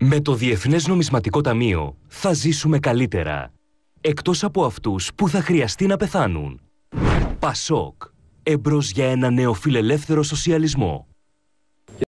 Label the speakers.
Speaker 1: Με το Διεθνές Νομισματικό Ταμείο θα ζήσουμε καλύτερα. Εκτός από αυτούς που θα χρειαστεί να πεθάνουν. Πασόκ. Εμπρός για ένα νεοφιλελεύθερο σοσιαλισμό.